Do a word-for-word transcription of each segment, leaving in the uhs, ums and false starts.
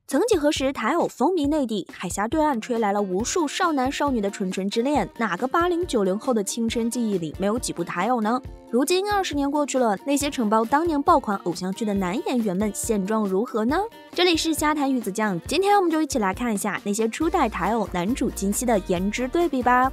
曾几何时，台偶风靡内地，海峡对岸吹来了无数少男少女的纯纯之恋。哪个八零九零后的青春记忆里没有几部台偶呢？如今二十年过去了，那些承包当年爆款偶像剧的男演员们现状如何呢？这里是瞎谈鱼子酱，今天我们就一起来看一下那些初代台偶男主惊喜的颜值对比吧。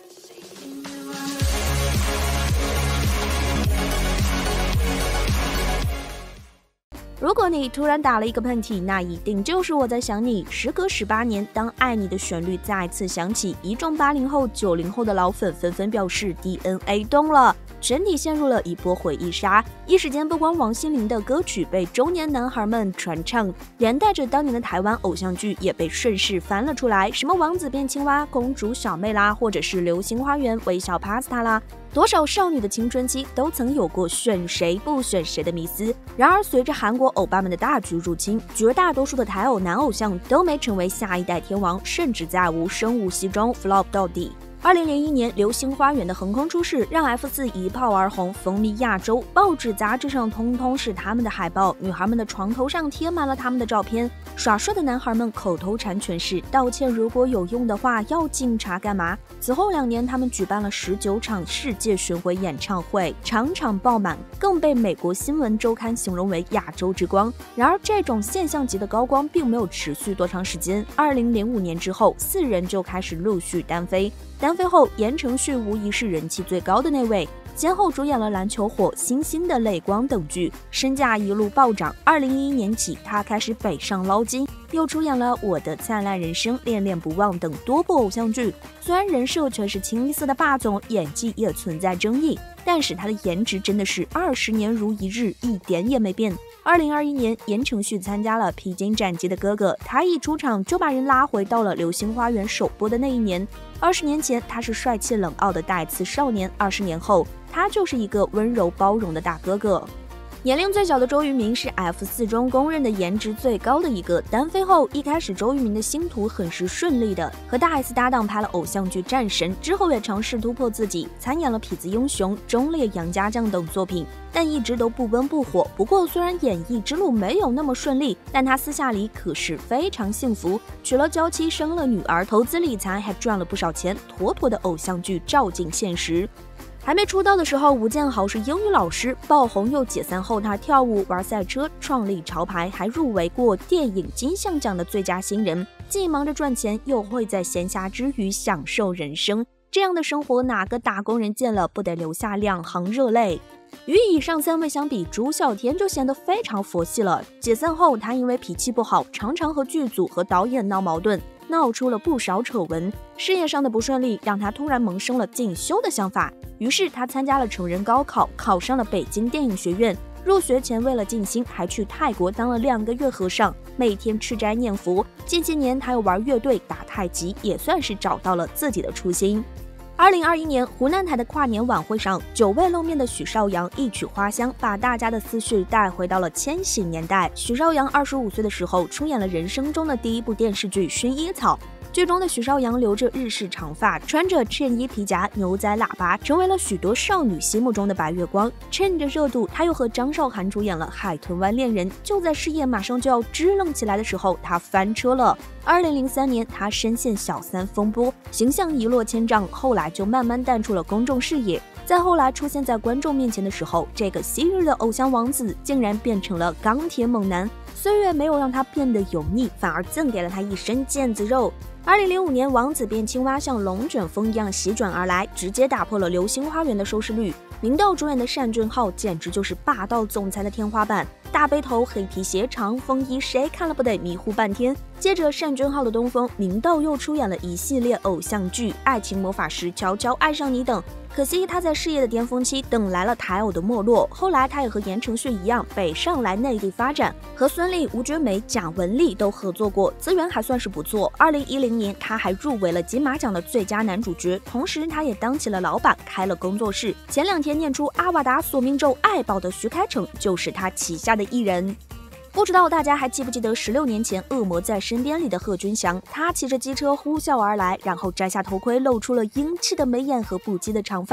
如果你突然打了一个喷嚏，那一定就是我在想你。时隔十八年，当《爱你》的旋律再次响起，一众八零后、九零后的老粉纷纷表示 D N A 动了，全体陷入了一波回忆杀。一时间，不光王心凌的歌曲被中年男孩们传唱，连带着当年的台湾偶像剧也被顺势翻了出来，什么王子变青蛙、公主小妹啦，或者是流星花园、微笑 Pasta 啦。多少少女的青春期都曾有过选谁不选谁的迷思。然而，随着韩国欧巴们的大举入侵，绝大多数的台偶男偶像都没成为下一代天王，甚至在无声无息中 flop 到底。二零零一年，《流星花园》的横空出世，让 F 四 一炮而红，风靡亚洲。报纸、杂志上通通是他们的海报，女孩们的床头上贴满了他们的照片。耍帅的男孩们口头禅全是道歉，如果有用的话，要警察干嘛？此后两年，他们举办了十九场世界巡回演唱会，场场爆满，更被美国新闻周刊形容为亚洲之光。然而，这种现象级的高光并没有持续多长时间。二零零五年之后，四人就开始陆续单飞。单飞后，言承旭无疑是人气最高的那位，先后主演了《篮球火》、《星星的泪光》等剧，身价一路暴涨。二零一一年起，他开始北上捞金，又出演了《我的灿烂人生》、《恋恋不忘》等多部偶像剧。虽然人设全是清一色的霸总，演技也存在争议，但是他的颜值真的是二十年如一日，一点也没变。二零二一年，言承旭参加了《披荆斩棘的哥哥》，他一出场就把人拉回到了《流星花园》首播的那一年。二十年前，他是帅气冷傲的带刺少年；二十年后，他就是一个温柔包容的大哥哥。年龄最小的周渝民是 F 四 中公认的颜值最高的一个。单飞后，一开始周渝民的星途很是顺利的，和大 S 搭档拍了偶像剧《战神》，之后也尝试突破自己，参演了《痞子英雄》《忠烈杨家将》等作品，但一直都不温不火。不过，虽然演艺之路没有那么顺利，但他私下里可是非常幸福，娶了娇妻，生了女儿，投资理财还赚了不少钱，妥妥的偶像剧照进现实。还没出道的时候，吴建豪是英语老师，爆红又解散后，他跳舞、玩赛车，创立潮牌，还入围过电影金像奖的最佳新人。既忙着赚钱，又会在闲暇之余享受人生，这样的生活，哪个打工人见了不得流下两行热泪？与以上三位相比，朱孝天就显得非常佛系了。解散后，他因为脾气不好，常常和剧组和导演闹矛盾，闹出了不少丑闻。事业上的不顺利让他突然萌生了进修的想法，于是他参加了成人高考，考上了北京电影学院。入学前为了静心，还去泰国当了两个月和尚，每天吃斋念佛。近些年他又玩乐队、打太极，也算是找到了自己的初心。二零二一年，湖南台的跨年晚会上，久未露面的许绍洋一曲《花香》，把大家的思绪带回到了千禧年代。许绍洋二十五岁的时候，出演了人生中的第一部电视剧《薰衣草》。剧中的许绍洋留着日式长发，穿着衬衣皮夹、牛仔喇叭，成为了许多少女心目中的白月光。趁着热度，他又和张韶涵主演了《海豚湾恋人》。就在事业马上就要支棱起来的时候，他翻车了。二零零三年，他深陷小三风波，形象一落千丈，后来就慢慢淡出了公众视野。再后来出现在观众面前的时候，这个昔日的偶像王子竟然变成了钢铁猛男。岁月没有让他变得油腻，反而赠给了他一身腱子肉。二零零五年，王子变青蛙像龙卷风一样席卷而来，直接打破了《流星花园》的收视率。明道主演的单俊浩简直就是霸道总裁的天花板，大背头、黑皮鞋、长风衣，谁看了不得迷糊半天。接着单俊浩的东风，明道又出演了一系列偶像剧《爱情魔法师》、《悄悄爱上你》等。可惜他在事业的巅峰期等来了台偶的没落，后来他也和言承旭一样北上来内地发展，和孙俪、吴娟梅、贾雯丽都合作过，资源还算是不错。二零一零年，他还入围了金马奖的最佳男主角，同时他也当起了老板，开了工作室。前两天念出阿瓦达索命咒爱宝的徐开骋就是他旗下的艺人。不知道大家还记不记得十六年前《恶魔在身边》里的贺军翔，他骑着机车呼啸而来，然后摘下头盔，露出了英气的眉眼和不羁的长发，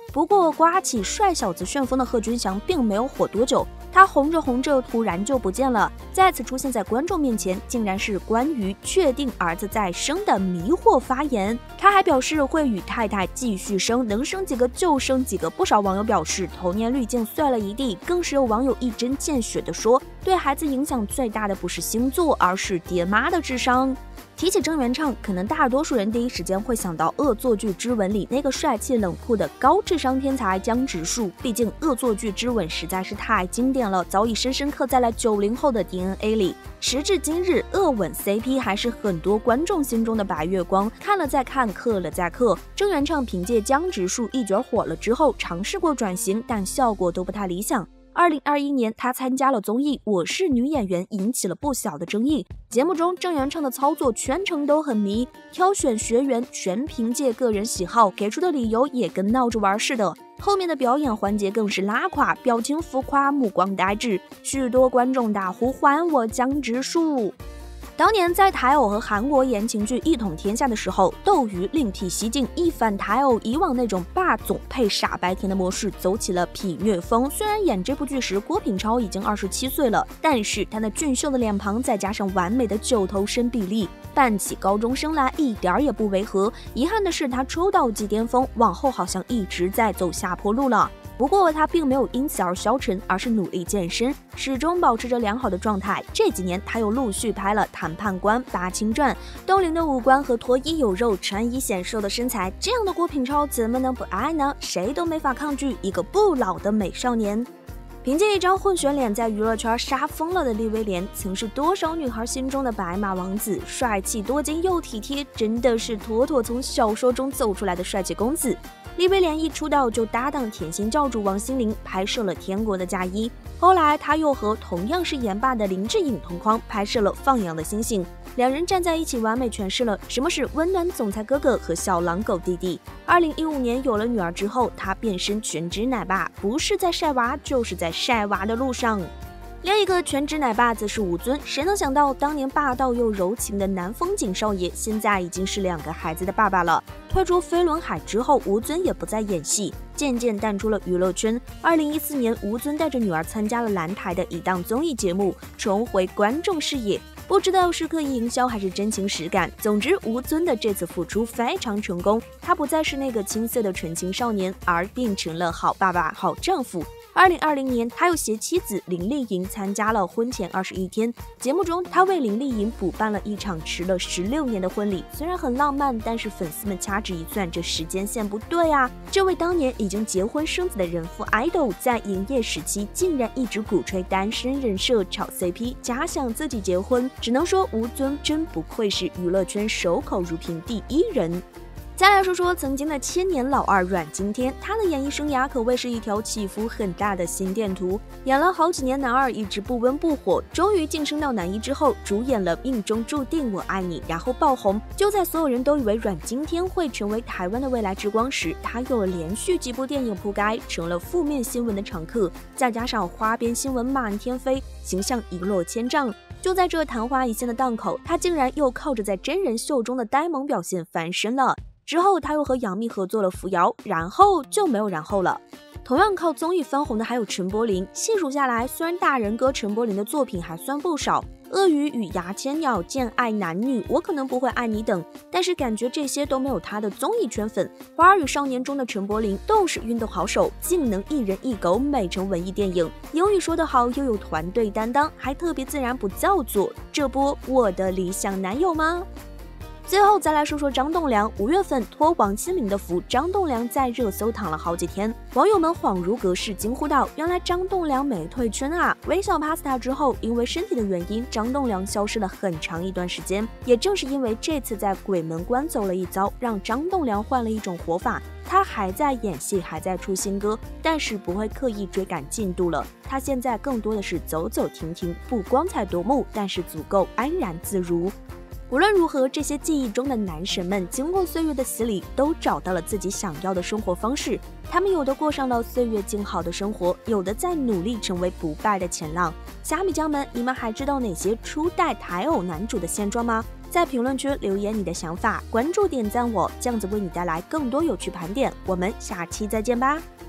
不过，刮起帅小子旋风的贺军翔并没有火多久，他红着红着突然就不见了，再次出现在观众面前，竟然是关于确定儿子再生的迷惑发言。他还表示会与太太继续生，能生几个就生几个。不少网友表示童年滤镜碎了一地，更是有网友一针见血地说，对孩子影响最大的不是星座，而是爹妈的智商。提起郑元畅，可能大多数人第一时间会想到《恶作剧之吻》里那个帅气冷酷的高智商天才江直树，毕竟《恶作剧之吻》实在是太经典了，早已深深刻在了九零后的 D N A 里。时至今日，恶吻 C P 还是很多观众心中的白月光，看了再看，刻了再刻。郑元畅凭借江直树一角火了之后，尝试过转型，但效果都不太理想。二零二一年，他参加了综艺《我是女演员》，引起了不小的争议。节目中，郑元畅的操作全程都很迷，挑选学员全凭借个人喜好，给出的理由也跟闹着玩似的。后面的表演环节更是拉垮，表情浮夸，目光呆滞，许多观众大呼还我江直树。当年在台偶和韩国言情剧一统天下的时候，斗鱼另辟蹊径，一反台偶以往那种霸总配傻白甜的模式，走起了痞虐风。虽然演这部剧时郭品超已经二十七岁了，但是他那俊秀的脸庞再加上完美的九头身比例，扮起高中生来一点也不违和。遗憾的是，他出道即巅峰，往后好像一直在走下坡路了。不过他并没有因此而消沉，而是努力健身，始终保持着良好的状态。这几年他又陆续拍了《谈判官》《八清传》，冻龄的五官和脱衣有肉、穿衣显瘦的身材，这样的郭品超怎么能不爱呢？谁都没法抗拒一个不老的美少年。凭借一张混血脸在娱乐圈杀疯了的利威廉，曾是多少女孩心中的白马王子，帅气多金又体贴，真的是妥妥从小说中走出来的帅气公子。利威廉一出道就搭档甜心教主王心凌拍摄了《天国的嫁衣》，后来他又和同样是颜霸的林志颖同框拍摄了《放羊的星星》，两人站在一起完美诠释了什么是温暖总裁哥哥和小狼狗弟弟。二零一五年有了女儿之后，他变身全职奶爸，不是在晒娃，就是在晒娃的路上。另一个全职奶爸则是吴尊，谁能想到当年霸道又柔情的南风景少爷，现在已经是两个孩子的爸爸了。退出飞轮海之后，吴尊也不再演戏，渐渐淡出了娱乐圈。二零一四年，吴尊带着女儿参加了蓝台的一档综艺节目，重回观众视野。不知道是刻意营销还是真情实感，总之吴尊的这次复出非常成功，他不再是那个青涩的纯情少年，而变成了好爸爸、好丈夫。二零二零年，他又携妻子林丽莹参加了婚前二十一天节目中，他为林丽莹补办了一场迟了十六年的婚礼。虽然很浪漫，但是粉丝们掐指一算，这时间线不对啊！这位当年已经结婚生子的人妇 idol， 在营业时期竟然一直鼓吹单身人设、炒 C P， 假想自己结婚，只能说吴尊真不愧是娱乐圈守口如瓶第一人。再来说说曾经的千年老二阮经天，他的演艺生涯可谓是一条起伏很大的心电图，演了好几年男二，一直不温不火，终于晋升到男一之后，主演了《命中注定我爱你》，然后爆红。就在所有人都以为阮经天会成为台湾的未来之光时，他又连续几部电影铺盖，成了负面新闻的常客，再加上花边新闻满天飞，形象一落千丈。就在这昙花一现的档口，他竟然又靠着在真人秀中的呆萌表现翻身了。之后他又和杨幂合作了《扶摇》，然后就没有然后了。同样靠综艺翻红的还有陈柏霖，细数下来，虽然大人哥陈柏霖的作品还算不少，《鳄鱼与牙签鸟》、《见爱男女》、我可能不会爱你等，但是感觉这些都没有他的综艺圈粉。《花儿与少年》中的陈柏霖都是运动好手，竟能一人一狗美成文艺电影，英语说得好，又有团队担当，还特别自然不造作，这不我的理想男友吗？最后再来说说张栋梁，五月份托王心凌的福，张栋梁在热搜躺了好几天，网友们恍如隔世，惊呼道：“原来张栋梁没退圈啊！”微笑 Pasta 之后，因为身体的原因，张栋梁消失了很长一段时间。也正是因为这次在鬼门关走了一遭，让张栋梁换了一种活法。他还在演戏，还在出新歌，但是不会刻意追赶进度了。他现在更多的是走走停停，不光彩夺目，但是足够安然自如。 无论如何，这些记忆中的男神们经过岁月的洗礼，都找到了自己想要的生活方式。他们有的过上了岁月静好的生活，有的在努力成为不败的前浪。虾米酱们，你们还知道哪些初代台偶男主的现状吗？在评论区留言你的想法，关注点赞我，这样子为你带来更多有趣盘点。我们下期再见吧。